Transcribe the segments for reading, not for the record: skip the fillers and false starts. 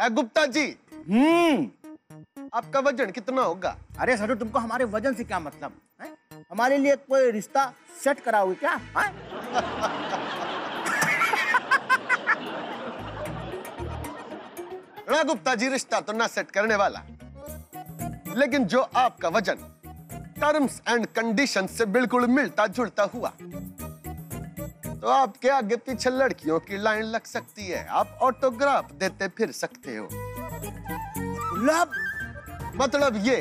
गुप्ता जी। आपका वजन कितना होगा? अरे सर, तुमको हमारे वजन से क्या मतलब है? हमारे लिए कोई रिश्ता सेट कराओगे क्या? गुप्ता जी, रिश्ता तो ना सेट करने वाला, लेकिन जो आपका वजन टर्म्स एंड कंडीशन से बिल्कुल मिलता जुलता हुआ, तो आपके आगे पीछे लड़कियों की लाइन लग सकती है। आप ऑटोग्राफ देते फिर सकते हो। मतलब ये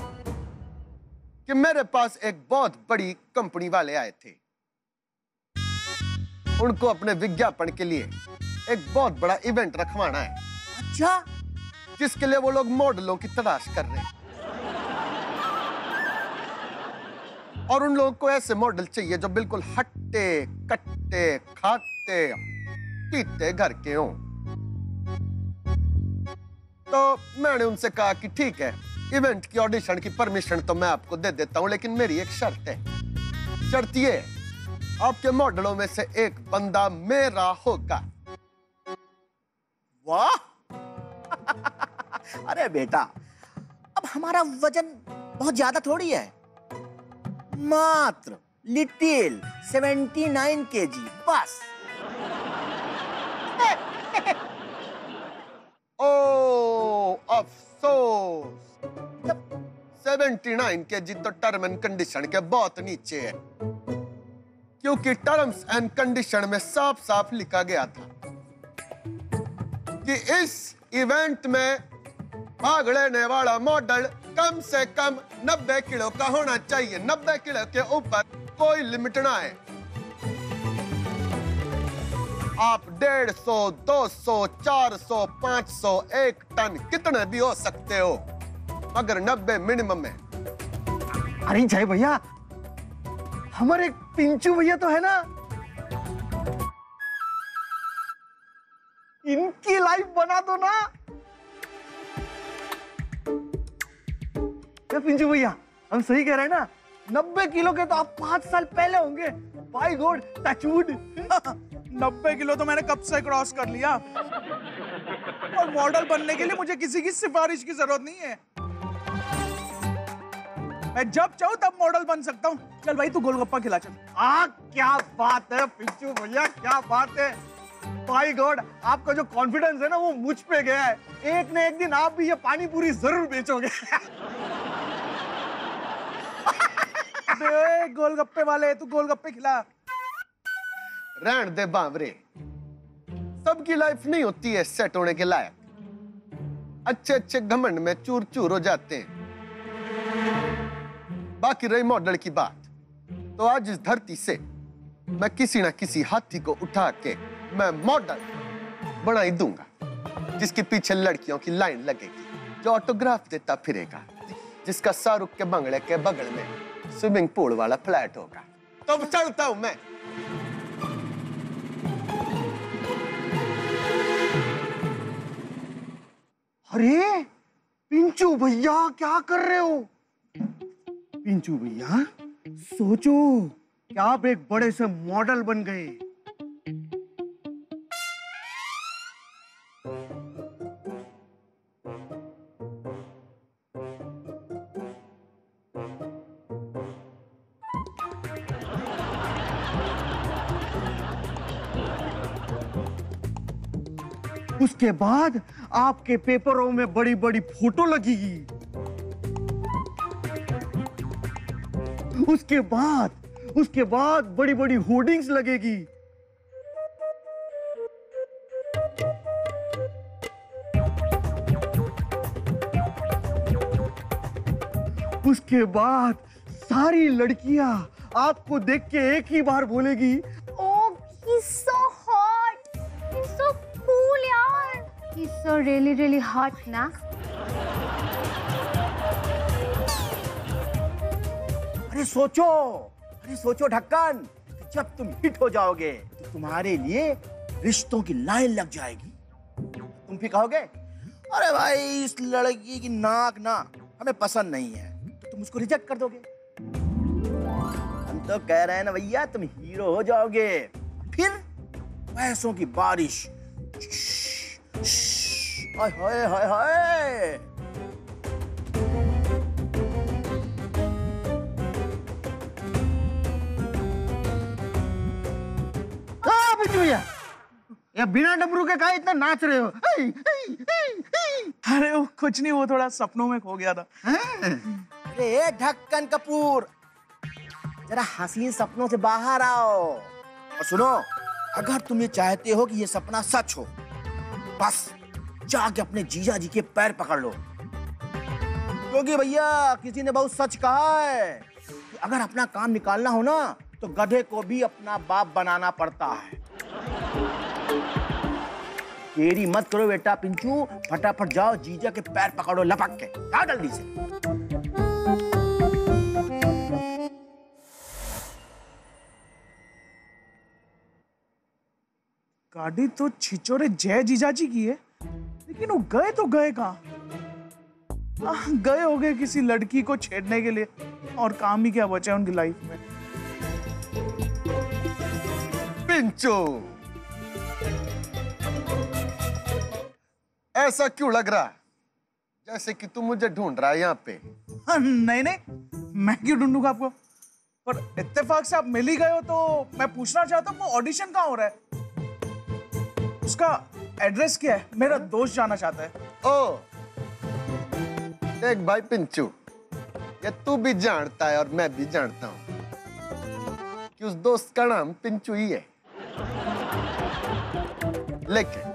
कि मेरे पास एक बहुत बड़ी कंपनी वाले आए थे। उनको अपने विज्ञापन के लिए एक बहुत बड़ा इवेंट रखवाना है। अच्छा, जिसके लिए वो लोग मॉडलों की तलाश कर रहे हैं। और उन लोगों को ऐसे मॉडल चाहिए जो बिल्कुल हट्टे कट्टे खाते पीते घर के हों। तो मैंने उनसे कहा कि ठीक है, इवेंट की ऑडिशन की परमिशन तो मैं आपको दे देता हूं, लेकिन मेरी एक शर्त है। शर्त ये, आपके मॉडलों में से एक बंदा मेरा होगा। वाह! अरे बेटा, अब हमारा वजन बहुत ज्यादा थोड़ी है, मात्र लिटिल 79 kg बस। ओ अफसोस, 79 kg तो टर्म एंड कंडीशन के बहुत नीचे है, क्योंकि टर्म्स एंड कंडीशन में साफ साफ लिखा गया था कि इस इवेंट में भाग लेने वाला मॉडल कम से कम 90 किलो का होना चाहिए। 90 किलो के ऊपर कोई लिमिट ना है। आप 150, 200, 400, 500, 1 टन कितने भी हो सकते हो, मगर 90 मिनिमम है। अरे जय भैया, हमारे पिंचू भैया तो है ना, इनकी लाइफ बना दो ना। क्या पिंचू भैया, हम सही कह रहे हैं ना? 90 किलो के तो आप 5 साल पहले होंगे। Bye God, touchwood. 90 किलो तो मैंने कब से क्रॉस कर लिया। और मॉडल बनने के लिए मुझे किसी की सिफारिश की जरूरत नहीं है। मैं जब चाहूं तब मॉडल बन सकता हूं। चल भाई, तू गोलगप्पा खिला चल। क्या बात है पिंचू भैया, क्या बात है। बाय गॉड, आपका जो कॉन्फिडेंस है ना, वो मुझ पे गया है। एक न एक दिन आप भी ये पानी पूरी जरूर बेचोगे। गोलगप्पे वाले, तू गोलगप्पे खिला। रहने दे बावरे, सबकी लाइफ नहीं होती है सेट होने के लायक। अच्छे अच्छे घमंड में चूर चूर हो जाते हैं। बाकी रही मॉडल की बात, तो आज इस धरती से मैं किसी ना किसी हाथी को उठा के मैं मॉडल बना ही दूंगा, जिसके पीछे लड़कियों की लाइन लगेगी, जो ऑटोग्राफ देता फिरेगा, जिसका शाहरुख के बंगले के बगल में स्विमिंग पूल वाला फ्लैट होगा। तो चलता हूं मैं। अरे पिंचू भैया, क्या कर रहे हो? पिंचू भैया, सोचो कि आप एक बड़े से मॉडल बन गए। उसके बाद आपके पेपरों में बड़ी बड़ी फोटो लगेगी। उसके बाद बड़ी बड़ी होर्डिंग्स लगेगी। उसके बाद सारी लड़कियां आपको देख के एक ही बार बोलेगी, Oh, he's so hot. He's so cool, यार. He's so really, really hot, ना? अरे सोचो ढक्कन, जब तुम हिट हो जाओगे तो तुम्हारे लिए रिश्तों की लाइन लग जाएगी। तुम भी कहोगे, अरे भाई इस लड़की की नाक ना हमें पसंद नहीं है, तो तुम उसको रिजेक्ट कर दोगे। हम तो कह रहे हैं ना भैया, तुम हीरो हो जाओगे, फिर पैसों की बारिश हाय हाय हाय हाय। पिंचू भैया, ये बिना डमरू के काहे इतना नाच रहे हो? अरे वो कुछ नहीं, वो थोड़ा सपनों में खो गया था। अरे ढक्कन कपूर, जरा हसीन सपनों से बाहर आओ और सुनो, अगर तुम ये चाहते हो कि ये सपना सच हो, बस जाके अपने जीजा जी के पैर पकड़ लो, क्योंकि भैया किसी ने बहुत सच कहा है कि अगर अपना काम निकालना हो ना तो गधे को भी अपना बाप बनाना पड़ता है। देरी मत करो बेटा पिंचू, फटाफट जाओ जीजा के पैर पकड़ो लपक के, जाओ जल्दी से। गाड़ी तो छिचोरे जय जीजाजी की है, लेकिन वो गए तो गए कहाँ? गए हो गए किसी लड़की को छेड़ने के लिए, और काम ही क्या बचा है उनकी लाइफ में। पिंचू, ऐसा क्यों लग रहा है जैसे कि तुम मुझे ढूंढ रहा है यहाँ पे? नहीं नहीं, मैं क्यों ढूंढूंगा आपको, पर इत्तेफाक से आप मिल ही गए हो तो मैं पूछना चाहता हूँ वो ऑडिशन कहाँ हो रहा है, उसका एड्रेस क्या है? मेरा दोस्त जाना चाहता है। ओ देख भाई पिंचू, ये तू भी जानता है और मैं भी जानता हूं कि उस दोस्त का नाम पिंचू ही है, लेकिन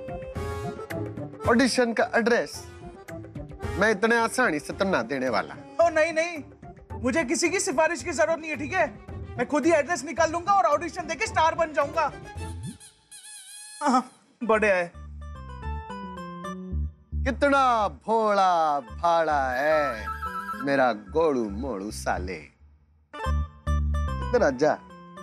ऑडिशन का एड्रेस मैं इतने आसानी से तो ना देने वाला। ओ नहीं नहीं, मुझे किसी की सिफारिश की जरूरत नहीं है, ठीक है? मैं खुद ही एड्रेस निकाल लूंगा और ऑडिशन देके स्टार बन जाऊंगा। हाँ, बड़े है। कितना भोला भाड़ा है मेरा गोड़ू मोड़ू साले। इधर जा,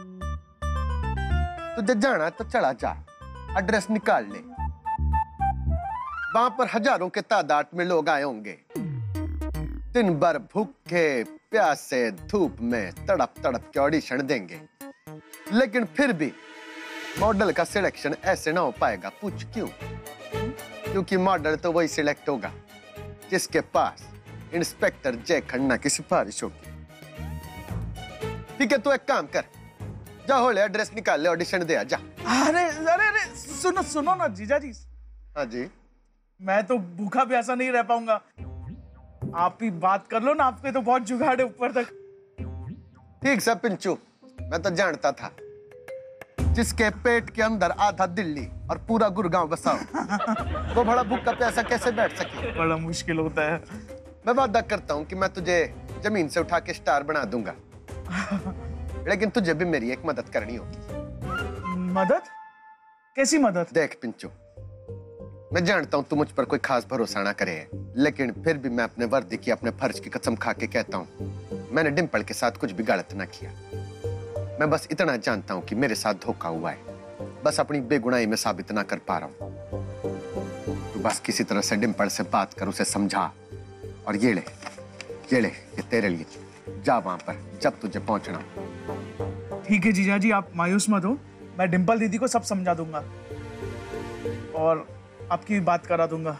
तुझे जाना तो चला जा, एड्रेस निकाल ले। वहां पर हजारों के तादाद में लोग आए होंगे, दिन भर भूखे प्यासे धूप में तड़प तड़प के ऑडिशन देंगे, लेकिन फिर भी मॉडल का सिलेक्शन ऐसे ना हो पाएगा। पूछ क्यों? क्योंकि मॉडल तो वही सिलेक्ट होगा जिसके पास इंस्पेक्टर जय खन्ना की सिफारिश होगी। ठीक है, तू एक काम कर, जा होले एड्रेस निकाल ले, ऑडिशन दे आ जा। अरे अरे अरे, सुनो सुनो ना जीजा जी। हाँ जी। मैं तो भूखा प्यासा नहीं रह पाऊंगा, आप ही बात कर लो ना, आपके तो बहुत जुगाड़ है ऊपर तक। ठीक सा पिंचू, मैं तो जानता था जिसके पेट के अंदर आधा दिल्ली और पूरा गुड़गांव बसा हो, वो बड़ा भूखा प्यासा कैसे बैठ सके? बड़ा मुश्किल होता है। मैं वादा करता हूँ कि मैं तुझे जमीन से उठा के स्टार बना दूंगा, लेकिन तुझे भी मेरी एक मदद करनी होगी। मदद? कैसी मदद? देख पिंचू, मैं जानता हूँ तू मुझ पर कोई खास भरोसा ना करे, लेकिन फिर भी मैं अपने वर्दी की अपने फर्ज की कसम खा के कहता हूँ, मैंने डिम्पल के साथ कुछ भी गलत ना किया। मैं बस इतना जानता हूँ कि मेरे साथ धोखा हुआ है, बस अपनी बेगुनाही में साबित ना कर पा रहा हूँ। तू बस किसी तरह से डिम्पल से बात कर, उसे समझा, और ये ले ये तेरे लिए, जा वहां पर जब तुझे पहुंचना। ठीक है जीजा जी, आप मायूस मत हो, मैं डिम्पल दीदी को सब समझा दूंगा और आपकी बात करा दूंगा।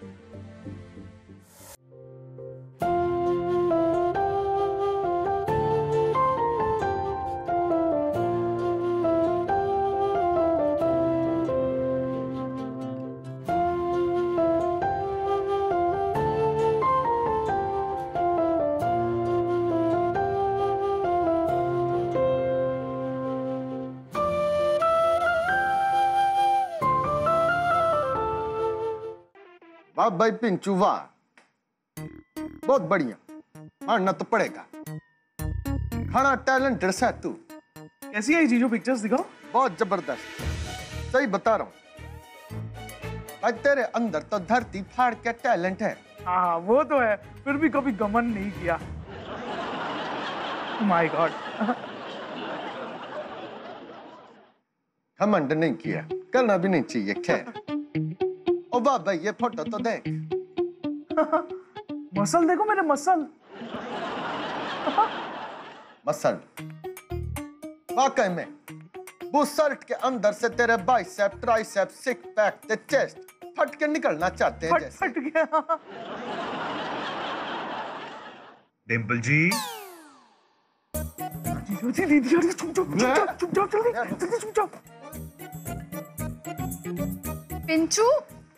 वाह भाई पिंचू वाह, बहुत बढ़िया, मानना तो पड़ेगा, खाना टैलेंटेड है तू। कैसी है जीजू, पिक्चर्स दिखाओ। बहुत जबरदस्त, सही बता रहा हूँ भाई, तेरे अंदर तो धरती फाड़ के टैलेंट है। हाँ वो तो है, फिर भी कभी गमन नहीं किया। My god. घमंड नहीं किया, करना भी नहीं चाहिए। खैर, ओ वाह भाई, ये फोटो तो देख। मसल देखो मेरे मसल। मसल वाकई में, वो शर्ट के अंदर से तेरे बाइसेप, ट्राइसेप, सिक्स पैक, ते चेस्ट फट के निकलना चाहते हैं जैसे। फट गया। डिम्पल जी, दीदी चुप जाओ जल्दी चुप जाओ। Pinchu,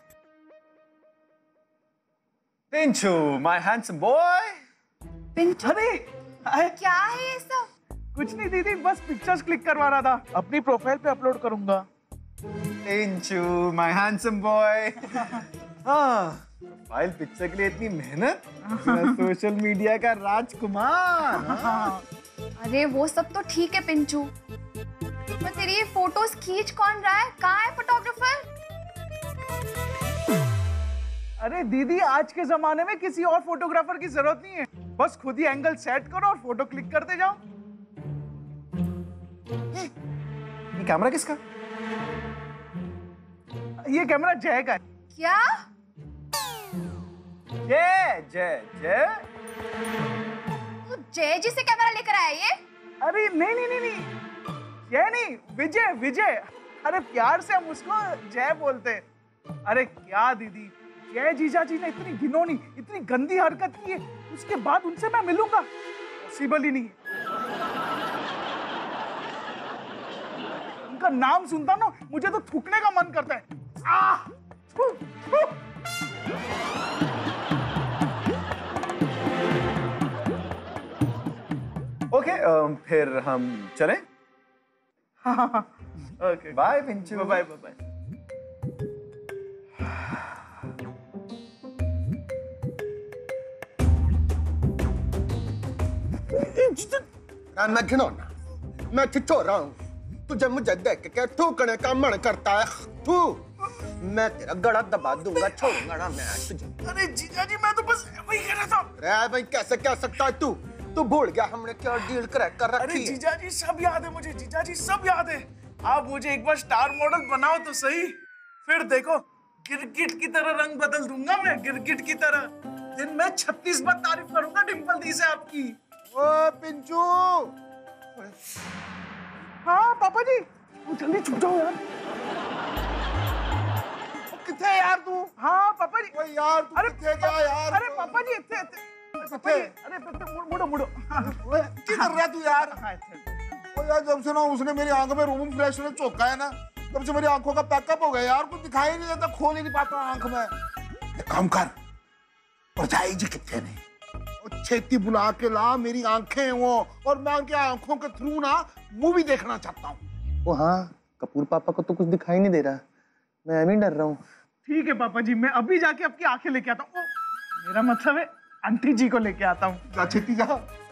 Pinchu, my handsome boy. Pinchu अरे क्या है ये सब? कुछ नहीं दीदी, बस पिक्चर्स क्लिक करवा रहा था, अपनी प्रोफाइल पे अपलोड करूंगा। Pinchu, my handsome boy. हाँ, प्रोफाइल पिक्चर के लिए इतनी मेहनत। सोशल मीडिया का राजकुमार। हाँ। अरे वो सब तो ठीक है पिंचू, पर तेरी ये फोटोज खींच कौन रहा है? कहाँ है फोटोग्राफर? अरे दीदी, आज के जमाने में किसी और फोटोग्राफर की जरूरत नहीं है, बस खुद ही एंगल सेट करो और फोटो क्लिक करते जाओ। ये कैमरा किसका? ये कैमरा जय का है। क्या? जय जय जय। तू जय जी से कैमरा लेकर आया ये? अरे नहीं, जय नहीं, विजय विजय। अरे प्यार से हम उसको जय बोलते हैं। अरे क्या दीदी, जय जीजा जी ने इतनी घिनौनी, इतनी गंदी हरकत की है, उसके बाद उनसे मैं मिलूंगा? पॉसिबल ही नहीं है। उनका नाम सुनता ना मुझे तो थूकने का मन करता है। ओके, फिर हम चलें? Okay, bye Pinchu. Bye bye. मैं घिनौना, मैं ठिठोरा हूँ, तुझे मुझे देख के थूकने का मन करता है। थू, मैं तेरा गला दबा दूंगा, छोड़ूंगा ना मैं तुझे। अरे जीजा जी, मैं तो बस वही कह रहा था। अरे भाई, कैसे कह सकता है तू? तू भूल गया हमने क्या डील क्रैक कर अरे रखी है? जीजा जी सब याद है मुझे, जीजा जी सब याद है। आप मुझे एक बार स्टार मॉडल बनाओ तो सही, फिर देखो गिरगिट की तरह रंग बदल दूंगा मैं, गिरगिट की तरह। दिन में 36 बार तारीफ करूंगा डिम्पल दी से आपकी। ओ पिंचू, हाँ पापा जी, जल्दी छुप जाओ यार। किथे यार तू? हाँ पापा जी। ओए यार तू किथे गया यार? अरे पापा जी इतने पापा जी, अरे मुड़ो क्या कर रहा है तू यार? ओ यार, जब से ना उसने मेरी आंखों में रूम फ्रेशनर चौंका है ना, तब से मेरी आंखों का पैकअप हो गया यार। कुछ दिखाई नहीं देता, खोल ही नहीं पाता आंख में। एक काम कर, परछाई जी कितने ने छेती बुला के ला, मेरी आंखें हैं वो, और मैं उनकी आंखों के थ्रू ना मूवी देखना चाहता हूँ। ओ हाँ, कपूर पापा को तो कुछ दिखाई नहीं दे रहा, मैं अभी डर रहा हूँ। ठीक है पापा जी, मैं अभी जाके आपकी आंखें लेके आता हूँ। मेरा मतलब है आंटी जी को लेके आता हूँ। जा छेती जा।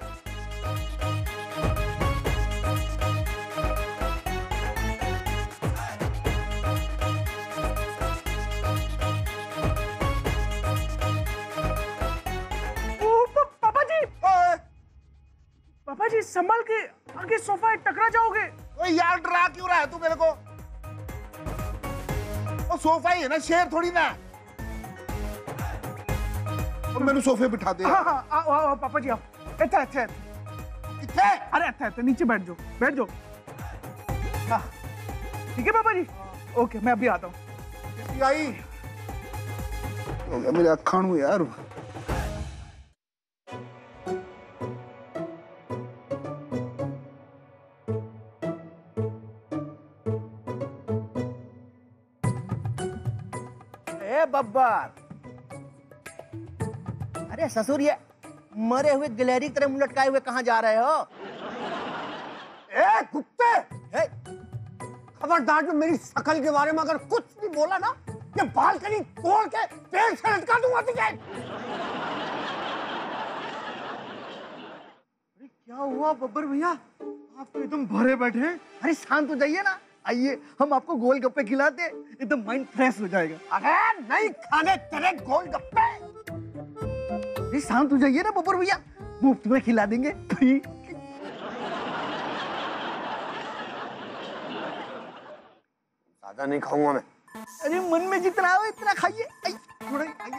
पापा जी संभल के, आगे सोफा है, टकरा जाओगे। ओए यार, डरा क्यों रहा है तू मेरे को? वो सोफा ही है ना, शेर थोड़ी ना। अब मैंने सोफे बिठा दे। हाँ हाँ, आओ पापा जी, आओ। इतना अरे अच्छा, नीचे बैठ जाओ। हाँ ठीक है पापा जी, ओके मैं अभी आता हूँ। आई हो गया मेरे अखाणू यार। बब्बर, अरे ससुर, ये मरे हुए गिलहरी की तरह मुंह लटकाए हुए कहाँ जा रहे हो? ए कुत्ते, खबरदार, जो मेरी शकल के बारे में अगर कुछ भी बोला ना, ये बालकनी तोड़ के पेड़ से लटका दूंगा तुझे। क्या हुआ बब्बर भैया, आप तो एकदम भरे बैठे हैं। अरे शांत हो जाइए ना, आइए हम आपको गोलगप्पे खिलाते हैं, एकदम माइंड फ्रेश हो जाएगा। अरे नहीं खाने तेरे गोलगप्पे। अरे शांत हो जाइए ना बब्बर भैया, मुफ्त में खिला देंगे। ज्यादा नहीं खाऊंगा मैं। अरे मन में जितना हो इतना खाइए। थोड़ा आइए।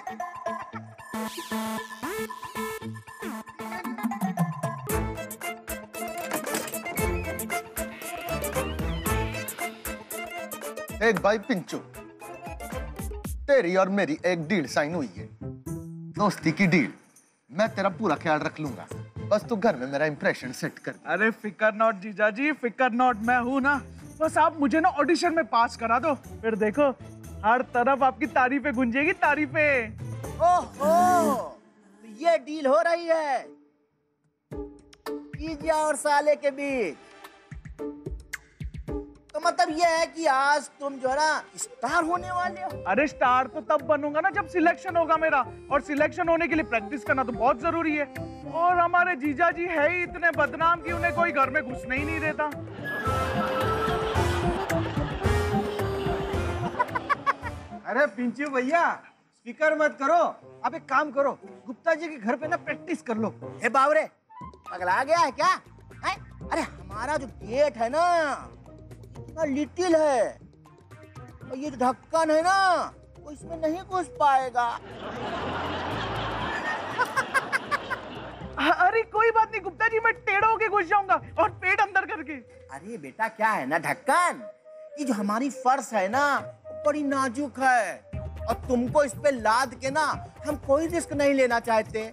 एक भाई पिंचू, तेरी और मेरी एक डील साइन हुई है, दोस्ती की डील। मैं तेरा पूरा ख्याल रख लूंगा, बस तू घर में मेरा इंप्रेशन सेट कर। अरे फिकर नॉट जीजा जी, फिकर नॉट, मैं हूं ना। बस आप मुझे ना ऑडिशन में पास करा दो, फिर देखो हर तरफ आपकी तारीफें गूंजेगी, तारीफें। ओहो, तो ये डील हो रही है जीजा और साले के बीच। तो मतलब ये है कि आज तुम जो है ना स्टार होने वाले हो। अरे स्टार तो तब बनूंगा ना जब सिलेक्शन होगा मेरा, और सिलेक्शन होने के लिए प्रैक्टिस करना तो बहुत जरूरी है। और हमारे जीजा जी है ही इतने बदनाम कि उन्हें कोई घर में घुसने ही नहीं देता। अरे पिंचू भैया, फिकर मत करो, आप एक काम करो, गुप्ता जी के घर पे ना प्रैक्टिस कर लो। हे बावरे, पगला गया है क्या? है? अरे हमारा जो गेट है ना इतना लिटिल है, और ये जो ढक्कन है ना वो इसमें नहीं घुस पाएगा। अरे कोई बात नहीं गुप्ता जी, मैं टेढ़ा होके घुस जाऊंगा और पेट अंदर करके। अरे बेटा क्या है ना ढक्कन, ये जो हमारी फर्श है ना बड़ी नाजुक है, और तुमको इस पे लाद के ना हम कोई रिस्क नहीं लेना चाहते।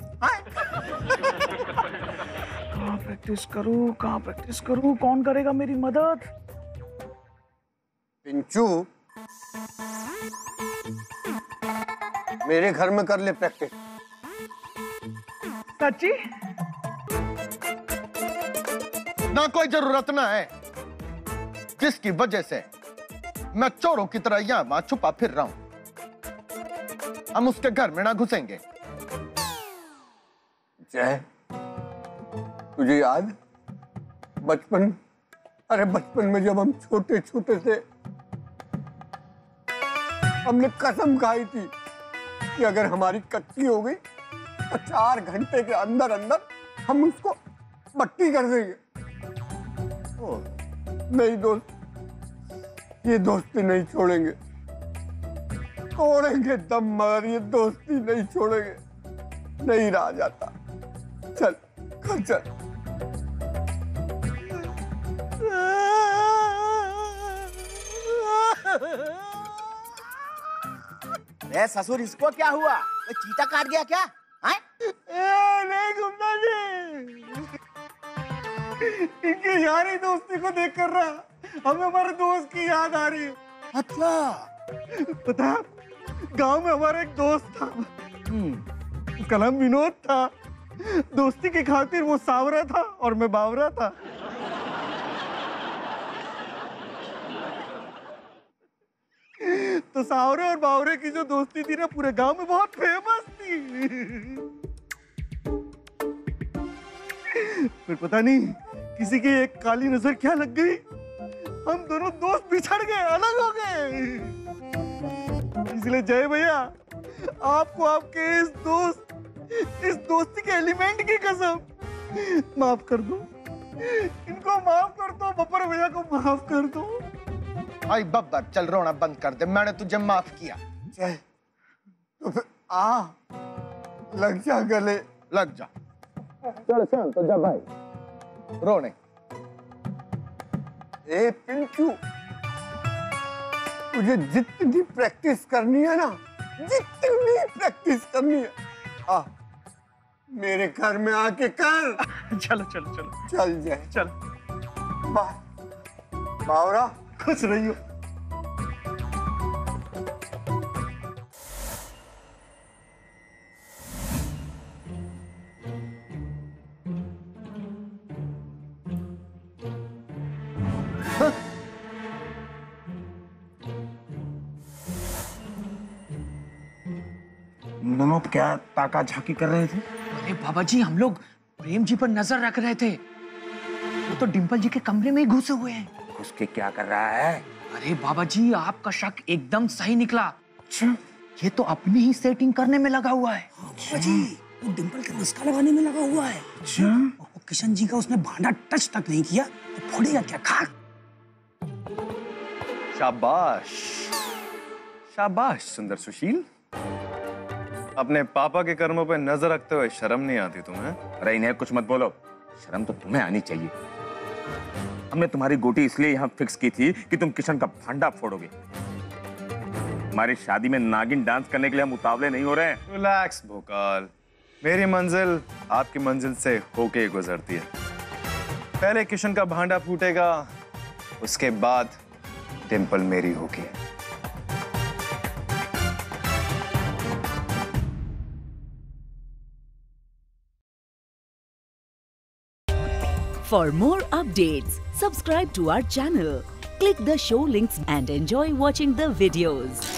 कहाँ प्रैक्टिस करूँ, कौन करेगा मेरी मदद? पिंचू, मेरे घर में कर ले प्रैक्टिस। सच्ची? ना कोई जरूरत ना है, जिसकी वजह से मैं चोरों की तरह यहां वहां छुपा फिर रहा हूं। हम उसके घर में ना घुसेंगे। जय, तुझे याद बचपन, अरे बचपन में जब हम छोटे छोटे थे, हमने कसम खाई थी कि अगर हमारी कच्ची हो गई तो 4 घंटे के अंदर अंदर हम उसको मट्टी कर देंगे। नहीं दोस्त, ये दोस्ती नहीं छोड़ेंगे, तोड़ेंगे दम, मगर ये दोस्ती नहीं छोड़ेंगे। नहीं रहा जाता, चल घर चल। अरे ससुर, इसको क्या हुआ? वो चीता काट गया क्या? नहीं गुप्ता जी, इनकी यारी दोस्ती को देख कर रहा हमें हमारे दोस्त की याद आ रही है। अच्छा, पता है, गांव में हमारा एक दोस्त था, उसका नाम विनोद था। दोस्ती की खातिर वो सावरा था और मैं बावरा था। तो सावरे और बावरे की जो दोस्ती थी ना पूरे गांव में बहुत फेमस थी। फिर पता नहीं किसी की एक काली नजर क्या लग गई, हम दोनों दोस्त बिछड़ गए, अलग हो गए। इसलिए जय भैया, आपको आपके इस दोस्ती के एलिमेंट की कसम माफ कर दो, इनको माफ कर दो, बब्बर भैया को माफ कर दो। भाई बब्बर, चल रोना बंद कर दे, मैंने तुझे माफ किया। जय, तो फिर आ, लग जा गले, लग जा। चल शांत हो जा भाई, रोने। ए पिंचू, तुझे जितनी प्रैक्टिस करनी है ना, जितनी प्रैक्टिस करनी है, आ मेरे घर में आके कर। चलो चलो चलो चल जाए, चल। बावरा, खुश रही हो। दोनों क्या ताका झाकी कर रहे थे? अरे बाबा जी, हम लोग प्रेम जी पर नजर रख रहे थे, वो तो डिम्पल जी के कमरे में ही घुसे हुए हैं। घुस के क्या कर रहा है? अरे बाबा जी, आपका शक एकदम सही निकला। ये तो अपनी ही सेटिंग करने में लगा हुआ है। बाबा जी, वो डिम्पल का मस्का लगाने में लगा हुआ है। और किशन जी का उसने भांडा टच तक नहीं किया तो फोड़ेगा क्या? खा। शाबाश शाबाश सुंदर सुशील, अपने पापा के कर्मों पे नजर रखते हुए शर्म नहीं आती तुम्हें? अरे इन्हें कुछ मत बोलो, शर्म तो तुम्हें आनी चाहिए। हमने तुम्हारी गोटी इसलिए यहाँ फिक्स की थी कि तुम किशन का भांडा फोड़ोगे। हमारी शादी में नागिन डांस करने के लिए हम उतावले नहीं हो रहे हैं। रिलैक्स भोकाल, मेरी मंजिल आपकी मंजिल से होके गुजरती है। पहले किशन का भांडा फूटेगा, उसके बाद डिम्पल मेरी होगी। For more updates, subscribe to our channel, click the show links and enjoy watching the videos.